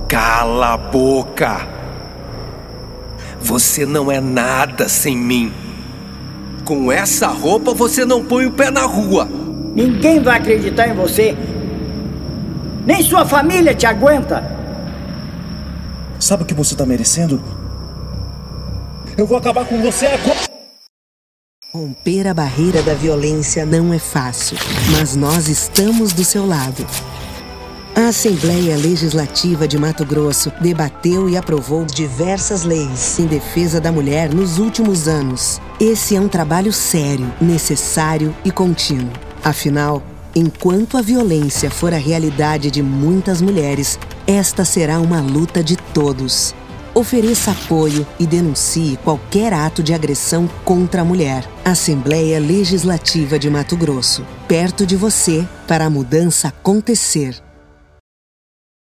Cala a boca! Você não é nada sem mim. Com essa roupa você não põe o pé na rua. Ninguém vai acreditar em você. Nem sua família te aguenta. Sabe o que você tá merecendo? Eu vou acabar com você agora. Romper a barreira da violência não é fácil, mas nós estamos do seu lado. A Assembleia Legislativa de Mato Grosso debateu e aprovou diversas leis em defesa da mulher nos últimos anos. Esse é um trabalho sério, necessário e contínuo. Afinal, enquanto a violência for a realidade de muitas mulheres, esta será uma luta de todos. Ofereça apoio e denuncie qualquer ato de agressão contra a mulher. Assembleia Legislativa de Mato Grosso. Perto de você para a mudança acontecer.